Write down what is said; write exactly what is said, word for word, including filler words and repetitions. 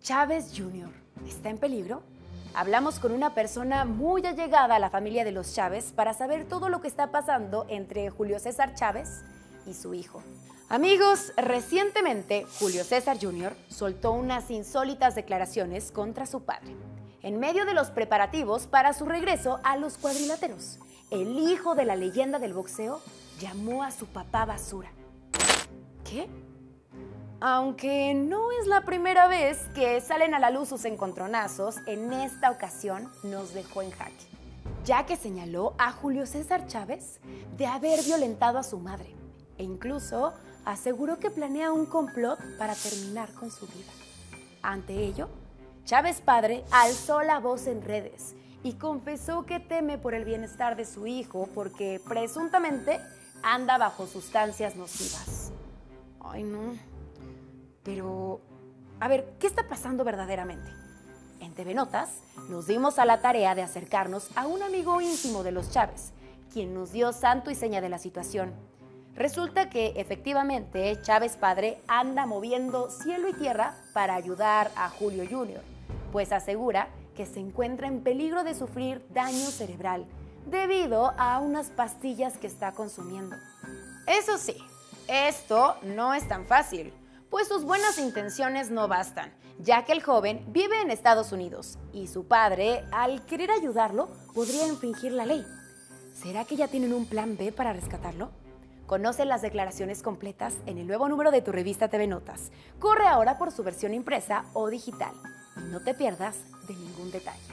Chávez junior ¿está en peligro? Hablamos con una persona muy allegada a la familia de los Chávez para saber todo lo que está pasando entre Julio César Chávez y su hijo. Amigos, recientemente Julio César junior soltó unas insólitas declaraciones contra su padre, en medio de los preparativos para su regreso a los cuadriláteros. El hijo de la leyenda del boxeo llamó a su papá basura. ¿Qué? Aunque no es la primera vez que salen a la luz sus encontronazos, en esta ocasión nos dejó en jaque, ya que señaló a Julio César Chávez de haber violentado a su madre e incluso aseguró que planea un complot para terminar con su vida. Ante ello, Chávez padre alzó la voz en redes y confesó que teme por el bienestar de su hijo porque presuntamente anda bajo sustancias nocivas. Ay, no. Pero, a ver, ¿qué está pasando verdaderamente? En T V Notas nos dimos a la tarea de acercarnos a un amigo íntimo de los Chávez, quien nos dio santo y seña de la situación. Resulta que, efectivamente, Chávez padre anda moviendo cielo y tierra para ayudar a Julio junior, pues asegura que se encuentra en peligro de sufrir daño cerebral debido a unas pastillas que está consumiendo. Eso sí, esto no es tan fácil, pues sus buenas intenciones no bastan, ya que el joven vive en Estados Unidos y su padre, al querer ayudarlo, podría infringir la ley. ¿Será que ya tienen un plan B para rescatarlo? Conoce las declaraciones completas en el nuevo número de tu revista T V Notas. Corre ahora por su versión impresa o digital y no te pierdas de ningún detalle.